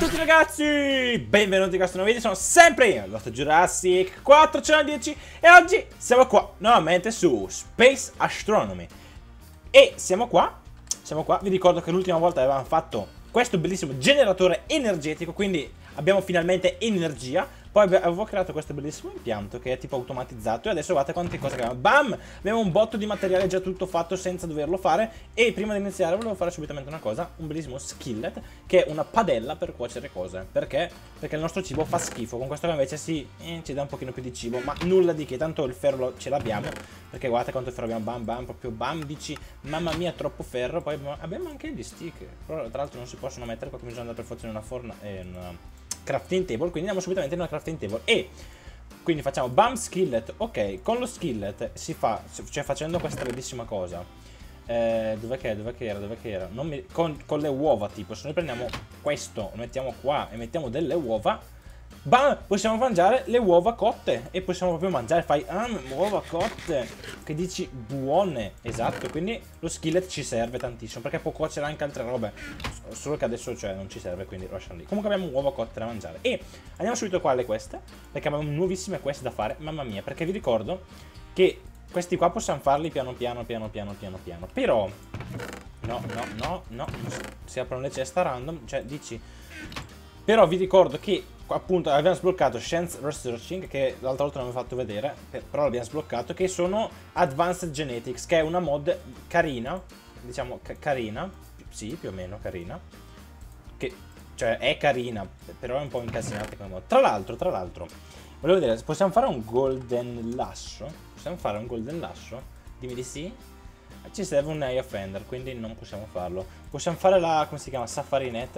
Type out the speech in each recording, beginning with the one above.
tutti ragazzi, benvenuti in questo nuovo video, sono sempre io, il vostro Jurassic 410 e oggi siamo qua nuovamente su Space Astronomy. E siamo qua, vi ricordo che l'ultima volta avevamo fatto questo bellissimo generatore energetico, quindi abbiamo finalmente energia. Poi avevo creato questo bellissimo impianto che è tipo automatizzato e adesso guardate quante cose che abbiamo. Bam! Abbiamo un botto di materiale già tutto fatto senza doverlo fare. E prima di iniziare volevo fare subitamente una cosa, un bellissimo skillet, che è una padella per cuocere cose. Perché? Perché il nostro cibo fa schifo. Con questo invece ci dà un pochino più di cibo, ma nulla di che, tanto il ferro ce l'abbiamo. Perché guardate quanto ferro abbiamo, bam bam, proprio bam, dici mamma mia troppo ferro. Poi abbiamo anche gli stick, però tra l'altro non si possono mettere perché bisogna andare per forza in una forna una crafting table, quindi andiamo subitamente in una crafting table e quindi facciamo bam skillet. Ok, con lo skillet si fa, cioè facendo questa bellissima cosa, dov'è che era? Con le uova, tipo se noi prendiamo questo, lo mettiamo qua e mettiamo delle uova, bam, possiamo mangiare le uova cotte e possiamo proprio mangiare, fai uova cotte, che dici buone, esatto. Quindi lo skillet ci serve tantissimo perché può cuocere anche altre robe, solo che adesso cioè non ci serve, quindi lo lasciamo lì. Comunque abbiamo uova cotte da mangiare e andiamo subito qua alle queste, perché abbiamo nuovissime quest da fare, mamma mia, perché vi ricordo che questi qua possiamo farli piano piano, però no, si aprono le ceste random, cioè dici. Però vi ricordo che appunto abbiamo sbloccato Science Researching, che l'altra volta non vi ho fatto vedere, però l'abbiamo sbloccato, che sono Advanced Genetics, che è una mod carina, diciamo carina, sì, più o meno carina, che cioè è carina, però è un po' incasinata come mod. Tra l'altro, volevo vedere, possiamo fare un golden lasso? Possiamo fare un golden lasso? Dimmi di sì. Ci serve un eye offender, quindi non possiamo farlo. Possiamo fare la, come si chiama? Safarinet.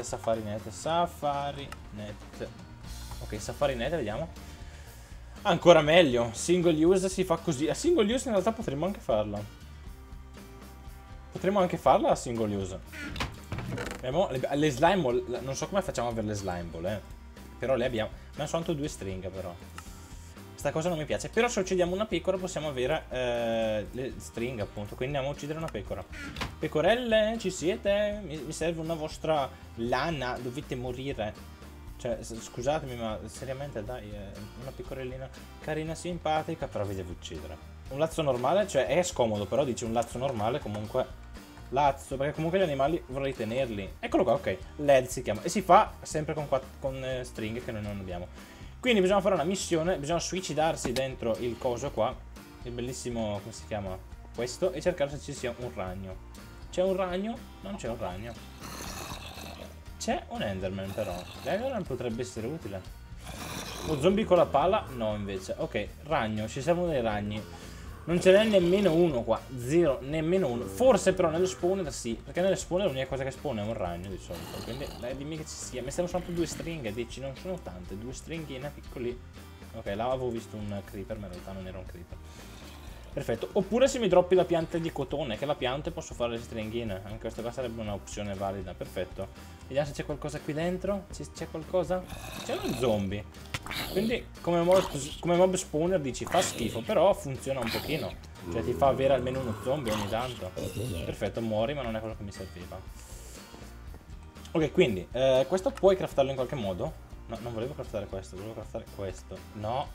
Ok, Safarinet, vediamo. Ancora meglio. Single use si fa così. A single use in realtà potremmo anche farla. Potremmo anche farla a single use. Abbiamo le slime ball. Non so come facciamo a avere le slime ball, però le abbiamo. Ma sono soltanto 2 stringhe, però. Questa cosa non mi piace. Però se uccidiamo una pecora possiamo avere le stringhe, appunto. Quindi andiamo a uccidere una pecora. Pecorelle, ci siete? Mi serve una vostra lana. Dovete morire. Cioè, scusatemi, ma seriamente, dai, una pecorellina carina, simpatica, però vi devo uccidere. Un lazzo normale, cioè è scomodo, però dice un lazzo normale, comunque lazzo, perché comunque gli animali vorrei tenerli. Eccolo qua, ok, LED si chiama. E si fa sempre con stringhe che noi non abbiamo. Quindi bisogna fare una missione, bisogna suicidarsi dentro il coso qua, il bellissimo, come si chiama, questo, e cercare se ci sia un ragno. C'è un ragno? Non c'è un ragno. C'è un enderman però, l'enderman potrebbe essere utile. Lo zombie con la pala? No invece. Ok, ragno, ci servono dei ragni. Non ce n'è nemmeno uno qua, zero, nemmeno uno. Forse però nello spawner sì, perché nello spawner l'unica cosa che spawn è un ragno di solito. Quindi dai, dimmi che ci sia. Mi servono soltanto 2 stringhe, dici, non sono tante, 2 stringhine piccoli. Ok, là avevo visto un creeper, ma in realtà non era un creeper. Perfetto, oppure se mi droppi la pianta di cotone, che la pianta posso fare le stringhine. Anche questa qua sarebbe un'opzione valida, perfetto. Vediamo se c'è qualcosa qui dentro. C'è qualcosa? C'è uno zombie. Quindi come mob spawner dici fa schifo, però funziona un pochino. Cioè ti fa avere almeno uno zombie ogni tanto. Perfetto, muori, ma non è quello che mi serviva. Ok, quindi questo puoi craftarlo in qualche modo? No, non volevo craftare questo, volevo craftare questo. No,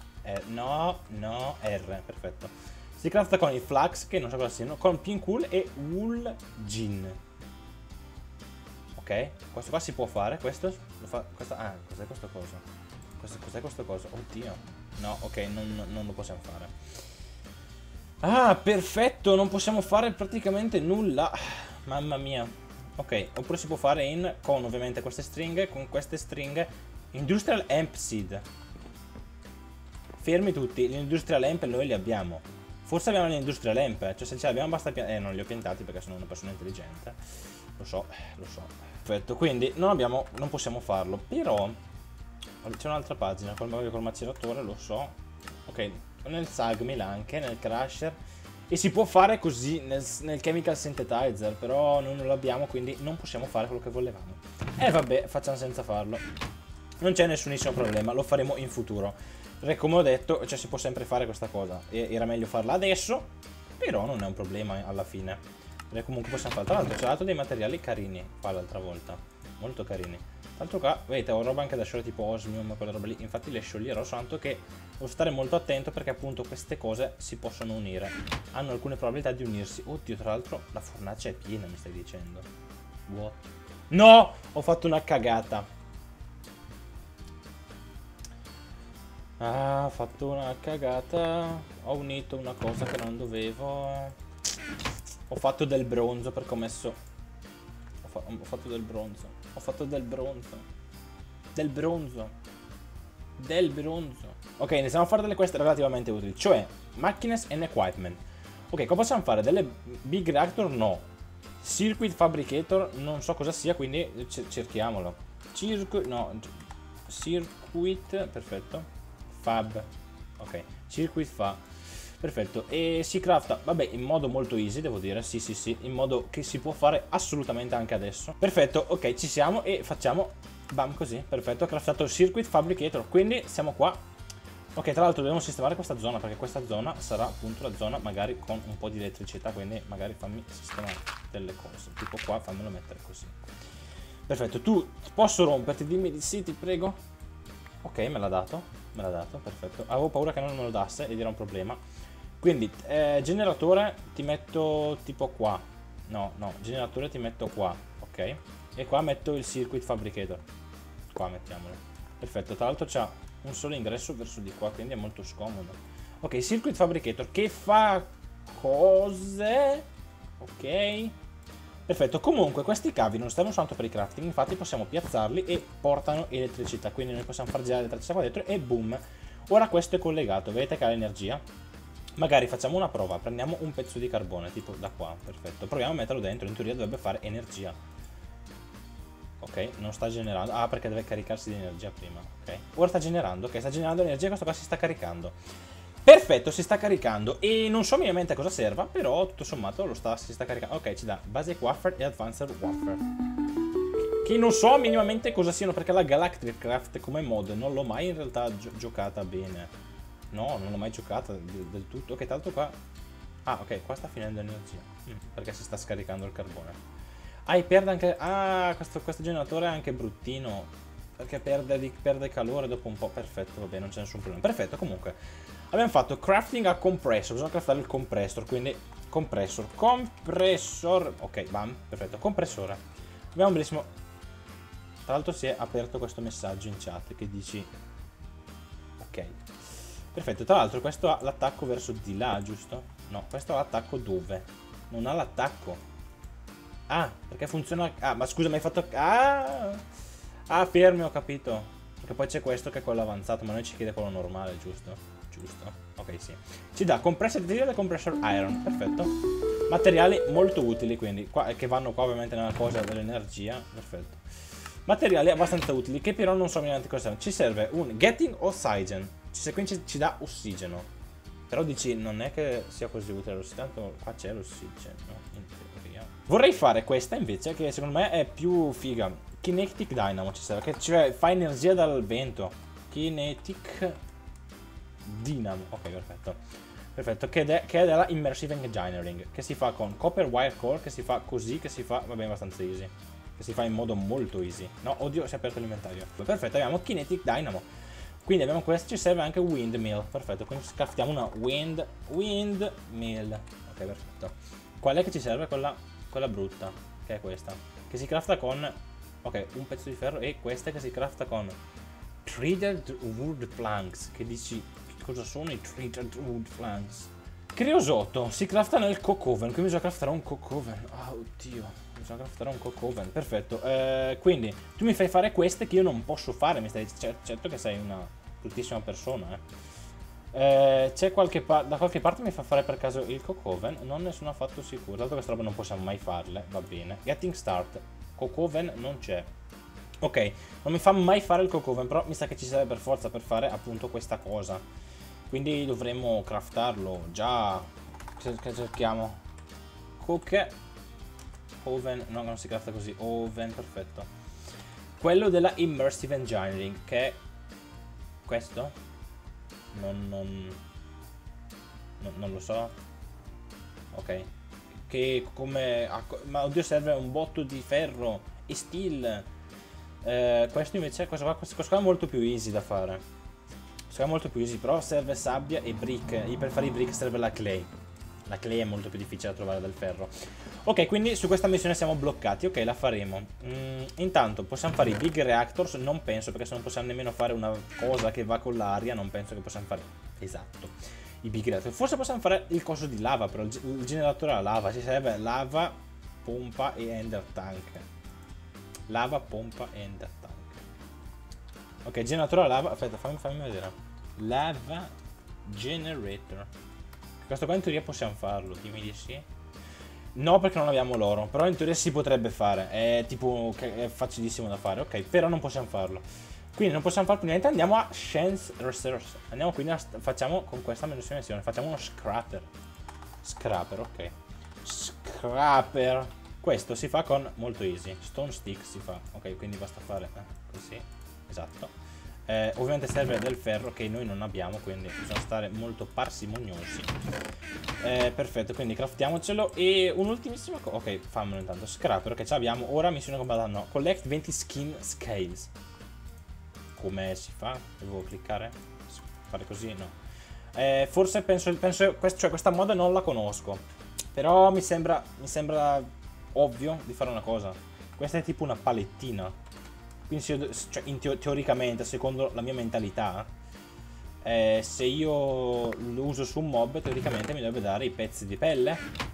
R, perfetto. Si crafta con i flax, che non so cosa siano, con pin cool e wool gin. Ok, questo qua si può fare, questo lo fa, cos'è questo coso? Cos'è questo coso? Oddio. No, ok, non lo possiamo fare. Ah, perfetto, non possiamo fare praticamente nulla. Mamma mia. Ok, oppure si può fare con ovviamente queste stringhe, con queste stringhe. Industrial Hemp Seed. Fermi tutti, l'Industrial Hemp noi li abbiamo. Forse abbiamo l'Industrial Hemp, cioè se ce l'abbiamo basta piantare. Non li ho piantati perché sono una persona intelligente. Lo so. Perfetto, quindi non possiamo farlo, però c'è un'altra pagina col maceratore, lo so. Ok, nel Sagmil anche, nel Crusher. E si può fare così nel Chemical Synthetizer, però noi non l'abbiamo, quindi non possiamo fare quello che volevamo. E vabbè, facciamo senza farlo. Non c'è nessunissimo problema, lo faremo in futuro. Perché come ho detto, cioè si può sempre fare questa cosa. Era meglio farla adesso, però non è un problema alla fine. Perché comunque possiamo fare. Tra l'altro c'è dato dei materiali carini qua l'altra volta. molto carini. Tra l'altro qua, vedete, ho roba anche da sciogliere tipo osmium, quelle robe lì. Infatti le scioglierò, soltanto che devo stare molto attento perché appunto queste cose si possono unire. Hanno alcune probabilità di unirsi. Oddio, tra l'altro la fornace è piena, mi stai dicendo. What? No! Ho fatto una cagata. Ah, ho fatto una cagata. Ho unito una cosa che non dovevo. Ho fatto del bronzo perché ho messo... Ho fatto del bronzo. Ho fatto del bronzo. Del bronzo. Del bronzo. Ok, iniziamo a fare delle queste relativamente utili. Cioè, machines and equipment. Ok, cosa possiamo fare? Delle big reactor? No. Circuit fabricator? Non so cosa sia, quindi cerchiamolo. Circuit, perfetto. Fab. Ok, circuit fa. Perfetto, e si crafta, vabbè, in modo molto easy, devo dire, sì, in modo che si può fare assolutamente anche adesso. Perfetto, ok, ci siamo e facciamo, bam, così, perfetto, ho craftato il Circuit Fabricator, quindi siamo qua. Ok, tra l'altro dobbiamo sistemare questa zona, perché questa zona sarà appunto la zona magari con un po' di elettricità, quindi magari fammi sistemare delle cose, tipo qua, fammelo mettere così. Perfetto, tu posso romperti, dimmi di sì, ti prego. Ok, me l'ha dato, perfetto. Avevo paura che non me lo dasse ed era un problema. Quindi, generatore ti metto tipo qua. No, generatore ti metto qua, ok? E qua metto il Circuit Fabricator. Qua mettiamolo. Perfetto, tra l'altro c'ha un solo ingresso verso di qua, quindi è molto scomodo. Ok, Circuit Fabricator che fa cose. Ok. Perfetto, comunque questi cavi non stanno soltanto per i crafting, infatti possiamo piazzarli e portano elettricità, quindi noi possiamo far girare l'elettricità qua dentro e boom. Ora questo è collegato, vedete che ha l'energia. Magari facciamo una prova, prendiamo un pezzo di carbone, tipo da qua, perfetto. Proviamo a metterlo dentro, in teoria dovrebbe fare energia. Ok, non sta generando, ah perché deve caricarsi di energia prima, ok. Ora sta generando, ok, sta generando energia, questo qua si sta caricando. Perfetto, si sta caricando e non so minimamente a cosa serva, però tutto sommato si sta caricando. Ok, ci dà Basic Wafer e Advanced Wafer, che non so minimamente cosa siano, perché la Galactic Craft come mod non l'ho mai in realtà giocata bene. No, non l'ho mai giocata del tutto. Ok, tanto qua... Ah, ok, qua sta finendo energia. Perché si sta scaricando il carbone. Ah, e perde anche... Ah, questo generatore è anche bruttino. Perché perde calore dopo un po'. Perfetto, vabbè, non c'è nessun problema. Perfetto, comunque. Abbiamo fatto crafting a compressor. Bisogna craftare il compressor, quindi... Compressor. Ok, bam, perfetto. Compressore. Abbiamo un bellissimo... Tra l'altro si è aperto questo messaggio in chat che dici... Ok. Perfetto, tra l'altro questo ha l'attacco verso di là, giusto? No, questo ha l'attacco dove? Non ha l'attacco. Ah, perché funziona... Ah, ma scusa, mi hai fatto... Ah, fermi, ho capito. Perché poi c'è questo che è quello avanzato, ma noi ci chiede quello normale, giusto? Giusto? Ok, sì. Ci dà compressor material e compressor iron, perfetto. Materiali molto utili, quindi, che vanno qua ovviamente nella cosa dell'energia, perfetto. Materiali abbastanza utili, che però non so minimamente cosa servono. Ci serve un Getting Oxygen. Quindi ci dà ossigeno. Però dici, non è che sia così utile l'ossigeno, tanto qua c'è l'ossigeno, in teoria. Vorrei fare questa invece, che secondo me è più figa. Kinetic Dynamo ci serve, che cioè fa energia dal vento. Kinetic Dynamo, ok, perfetto. Perfetto, che è della Immersive Engineering, che si fa con Copper Wire Core, che si fa così, che si fa, va bene, abbastanza easy. Che si fa in modo molto easy. No, oddio, si è aperto l'inventario. Perfetto, abbiamo Kinetic Dynamo. Quindi abbiamo questo, ci serve anche Windmill, perfetto, quindi craftiamo una Windmill. Ok, perfetto. Qual è che ci serve? Quella brutta, che è questa, che si crafta con, ok, un pezzo di ferro, e questa che si crafta con Treated Wood Planks, che dici, cosa sono i Treated Wood Planks? Criosotto, si crafta nel Coke Oven, quindi bisogna craftare un Coke Oven, oddio. Bisogna craftare un Coke Oven, perfetto. Quindi tu mi fai fare queste che io non posso fare, mi stai dicendo, certo che sei una bruttissima persona, c'è da qualche parte mi fa fare per caso il Coke Oven, non ne sono affatto sicuro, dato che queste robe non possiamo mai farle, va bene. Getting Start, Coke Oven non c'è. Ok, non mi fa mai fare il Coke Oven, però mi sa che ci serve per forza per fare appunto questa cosa. Quindi dovremmo craftarlo già. Che cerchiamo? Coke Oven, no, non si crafta così. Oven, perfetto. Quello della Immersive Engineering, che è questo? Non lo so. Ok. Che come... Ma oddio, serve un botto di ferro e steel. Questo invece, questo qua è molto più easy da fare. Questo qua è molto più easy, però serve sabbia e brick. E per fare i brick serve la clay. La clay è molto più difficile da trovare del ferro. Ok, quindi su questa missione siamo bloccati. Ok, la faremo. Intanto possiamo fare i big reactors. Non penso, perché se non possiamo nemmeno fare una cosa che va con l'aria, non penso che possiamo fare. Esatto, i big reactor. Forse possiamo fare il coso di lava, però il generatore alla lava. Ci serve lava, pompa e ender tank. Lava, pompa e ender tank. Ok, generatore alla lava. Aspetta, fammi vedere. Lava generator. Questo qua in teoria possiamo farlo, dimmi di sì. No, perché non abbiamo l'oro, però in teoria si potrebbe fare. È tipo, è facilissimo da fare, ok, però non possiamo farlo. Quindi non possiamo fare più niente, andiamo a Chance Resource. Andiamo quindi facciamo con questa missione, facciamo uno scrapper. Scrapper, ok. Scrapper. Questo si fa con molto easy. Stone stick si fa, ok, quindi basta fare così, esatto. Ovviamente serve del ferro che noi non abbiamo, quindi bisogna stare molto parsimoniosi. Perfetto, quindi craftiamocelo. E un'ultimissima cosa. Ok, fammelo intanto. Scrapper, che ce l'abbiamo. Ora missione combattuta. No. Collect 20 skin scales. Come si fa? Devo cliccare? Fare così? No. Forse penso cioè questa moda non la conosco. Però mi sembra ovvio di fare una cosa. Questa è tipo una palettina. Quindi cioè, teoricamente, secondo la mia mentalità, se io lo uso su un mob, teoricamente mi dovrebbe dare i pezzi di pelle.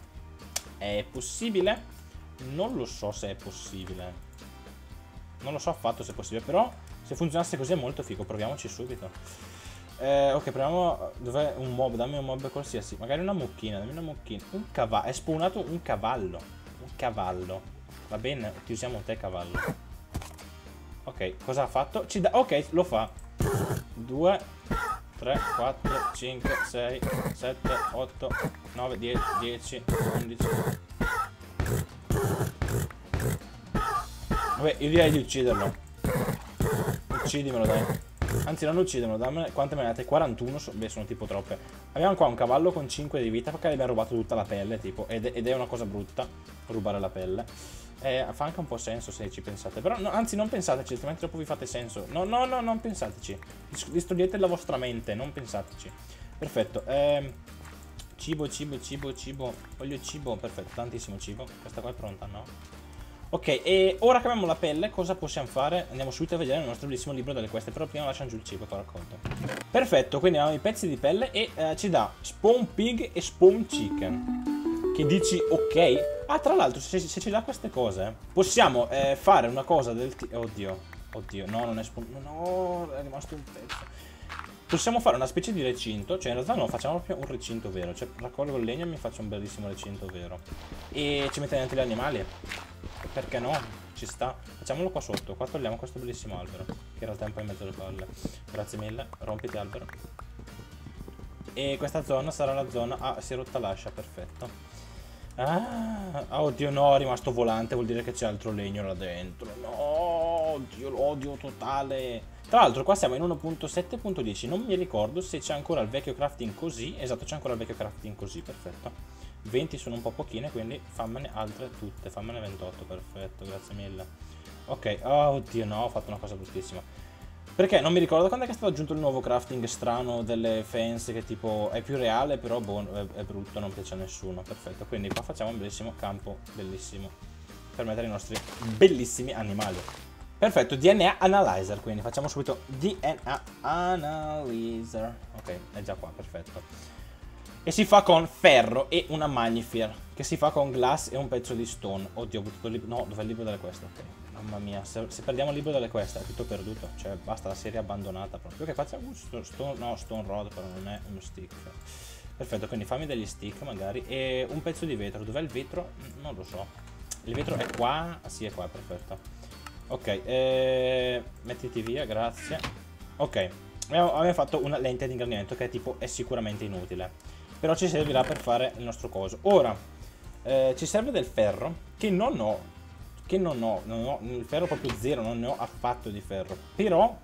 È possibile? Non lo so se è possibile. Non lo so affatto se è possibile, però se funzionasse così è molto figo. Proviamoci subito. Ok, proviamo. Dov'è un mob? Dammi un mob qualsiasi. Magari una mucchina, dammi una mucchina. Un cavallo. È spawnato un cavallo. Un cavallo. Va bene, ti usiamo te cavallo. Ok, cosa ha fatto? Ok, lo fa. 2, 3, 4, 5, 6, 7, 8, 9, 10, 11. Vabbè, io direi di ucciderlo. Uccidimelo, dai. Anzi, non ucciderlo, dammene. Quante me ne date? 41? Beh, sono tipo troppe. Abbiamo qua un cavallo con 5 di vita, perché gli abbiamo rubato tutta la pelle, tipo. Ed è una cosa brutta, rubare la pelle. Fa anche un po' senso se ci pensate. Però, no, anzi, non pensateci, altrimenti dopo vi fate senso. No, non pensateci. Distogliete la vostra mente, non pensateci. Perfetto. Cibo. Voglio cibo, perfetto, tantissimo cibo. Questa qua è pronta, no? Ok, e ora che abbiamo la pelle, cosa possiamo fare? Andiamo subito a vedere il nostro bellissimo libro delle queste. Però prima lasciamo giù il cibo che ho raccolto. Perfetto, quindi abbiamo i pezzi di pelle e ci dà Spawn Pig e Spawn Chicken. Che dici ok? Ah, tra l'altro, se ci dà queste cose, possiamo fare una cosa del tipo. Oddio, no, non è spawn. No, è rimasto un pezzo. Possiamo fare una specie di recinto. Cioè, in realtà no, facciamo proprio un recinto vero. Cioè, raccolgo il legno e mi faccio un bellissimo recinto vero. E ci mettiamo dentro gli animali. Perché no? Ci sta. Facciamolo qua sotto. Qua togliamo questo bellissimo albero, che in realtà è un po' in mezzo alle palle. Grazie mille. Rompiti albero. E questa zona sarà la zona. Ah, si è rotta l'ascia, perfetto. Ah, oddio, no, è rimasto volante, vuol dire che c'è altro legno là dentro. No, oddio, l'odio totale. Tra l'altro qua siamo in 1.7.10. Non mi ricordo se c'è ancora il vecchio crafting così. Esatto, c'è ancora il vecchio crafting così, perfetto. 20 sono un po' pochine, quindi fammene altre tutte. Fammene 28, perfetto, grazie mille. Ok, oh, oddio, no, ho fatto una cosa bruttissima. Perché non mi ricordo quando è che è stato aggiunto il nuovo crafting strano delle fence, che tipo è più reale, però boh, è brutto, non piace a nessuno. Perfetto, quindi qua facciamo un bellissimo campo, bellissimo, per mettere i nostri bellissimi animali. Perfetto, DNA Analyzer, quindi facciamo subito DNA Analyzer. Ok, è già qua, perfetto. E si fa con ferro e una magnifier, che si fa con glass e un pezzo di stone. Oddio, ho buttato il libro. No, dov'è il libro delle queste? Ok. Mamma mia, se perdiamo il libro delle queste è tutto perduto. Cioè, basta, la serie è abbandonata proprio. Ok, facciamo stone rod, però non è uno stick. Perfetto, quindi fammi degli stick magari. E un pezzo di vetro. Dov'è il vetro? Non lo so. Il vetro è qua? Ah, sì, è qua, perfetto. Ok, mettiti via, grazie. Ok, abbiamo fatto una lente di ingrandimento che tipo è sicuramente inutile, però ci servirà per fare il nostro coso. Ora, ci serve del ferro, che non ho. Il ferro proprio zero, non ne ho affatto di ferro. Però,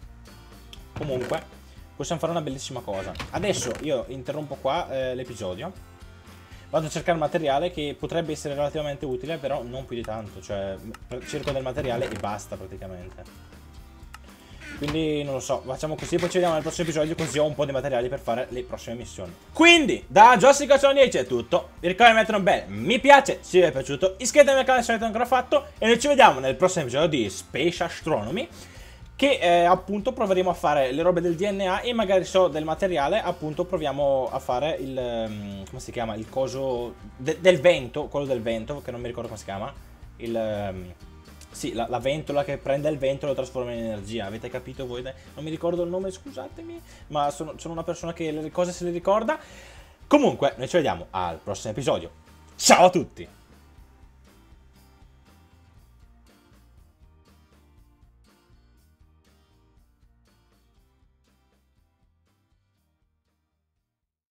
comunque, possiamo fare una bellissima cosa. Adesso io interrompo qua l'episodio, vado a cercare materiale che potrebbe essere relativamente utile, però non più di tanto, cioè cerco del materiale e basta praticamente. Quindi non lo so, facciamo così, poi ci vediamo nel prossimo episodio, così ho un po' di materiali per fare le prossime missioni. Quindi, da Jossica10 è tutto. Vi ricordo di mettere un bel mi piace se vi è piaciuto, iscrivetevi al canale se non l'avete ancora fatto, e noi ci vediamo nel prossimo episodio di Space Astronomy, che appunto proveremo a fare le robe del DNA e magari so del materiale, appunto proviamo a fare il, come si chiama, il coso del vento, quello del vento, che non mi ricordo come si chiama, sì, la ventola che prende il vento e lo trasforma in energia. Avete capito voi? Non mi ricordo il nome, scusatemi, ma sono una persona che le cose se le ricorda. Comunque, noi ci vediamo al prossimo episodio. Ciao a tutti!